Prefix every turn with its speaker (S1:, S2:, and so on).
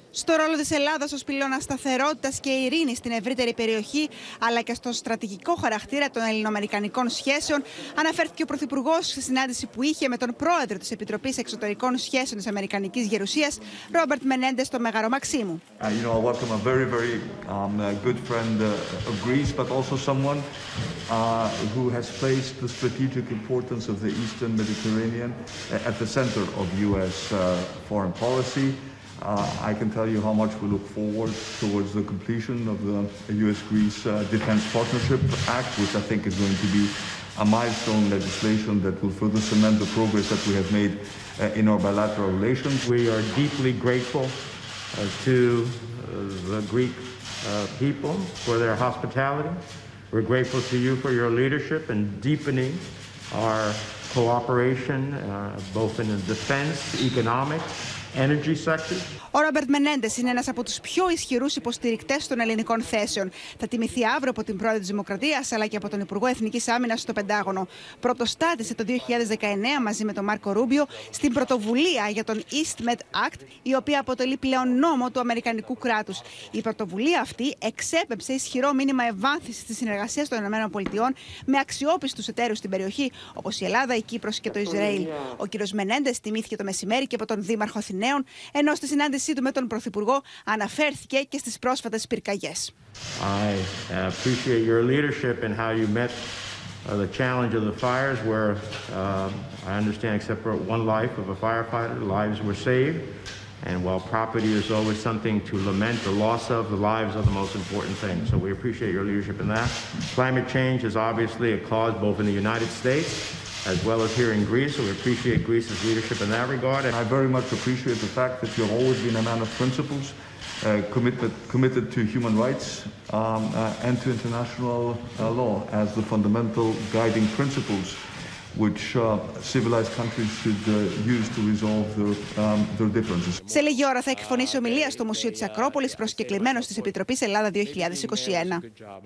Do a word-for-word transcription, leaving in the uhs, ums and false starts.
S1: Στο ρόλο της Ελλάδας ως πυλώνα σταθερότητας και ειρήνης στην ευρύτερη περιοχή, αλλά και στο στρατηγικό χαρακτήρα των ελληνοαμερικανικών σχέσεων, αναφέρθηκε ο Πρωθυπουργός στη συνάντηση που είχε με τον πρόεδρο της Επιτροπής Εξωτερικών Σχέσεων της Αμερικανικής Γερουσίας, Ρόμπερτ Μενέντες, στο Μέγαρο Μαξίμου.
S2: Uh, you know, I welcome a very, very um, uh, good friend uh, of Greece, but also someone uh, who has placed the strategic importance of the Eastern Mediterranean at the center of U S uh, foreign policy. Uh, I can tell you how much we look forward towards the completion of the U S Greece uh, Defense Partnership Act, which I think is going to be a milestone legislation that will further cement the progress that we have made uh, in our bilateral relations.
S3: We are deeply grateful uh, to uh, the Greek uh, people for their hospitality. We're grateful to you for your leadership in deepening our cooperation uh, both in the defense, economic, energy sectors.
S1: Ο Ρόμπερτ Μενέντες είναι ένας από τους πιο ισχυρούς υποστηρικτές των ελληνικών θέσεων. Θα τιμηθεί αύριο από την πρόεδρο της Δημοκρατίας αλλά και από τον Υπουργό Εθνικής Άμυνας στο Πεντάγωνο. Πρωτοστάτησε το δύο χιλιάδες δεκαεννέα μαζί με τον Μάρκο Ρούμπιο στην πρωτοβουλία για τον EastMed Act, η οποία αποτελεί πλέον νόμο του Αμερικανικού κράτους. Η πρωτοβουλία αυτή εξέπεψε ισχυρό μήνυμα ευάνθησης της συνεργασίας των ΗΠΑ με αξιόπιστους εταίρους στην περιοχή, όπως η Ελλάδα, η Κύπρος και το Ισραήλ. Ο κ. Μενέντες τιμήθηκε το μεσημέρι και από τον Δήμαρχο Αθηναίων, ενώ στη συνάντηση του με τον Πρωθυπουργό αναφέρθηκε και στις πρόσφατες πυρκαγιές.
S3: I appreciate your leadership and how you met uh, the challenge of the fires, where uh, I understand, except for one life of a firefighter, lives were saved. And while property is always something to lament the loss of, the lives are the most important thing. So we appreciate your leadership in that. Climate change is obviously a cause both in the United States as well as here in Greece, so we appreciate Greece's leadership in that regard.
S2: And I very much appreciate the fact that you've always been a man of principles, uh, committed, committed to human rights um, uh, and to international uh, law as the fundamental guiding principles which uh, civilized countries should uh, use to resolve their, um, their differences.
S1: Σε λίγη ώρα θα εκφωνήσει ομιλία στο Μουσείο της Ακρόπολης, προσκεκλημένος της Επιτροπής Ελλάδα δύο χιλιάδες είκοσι ένα.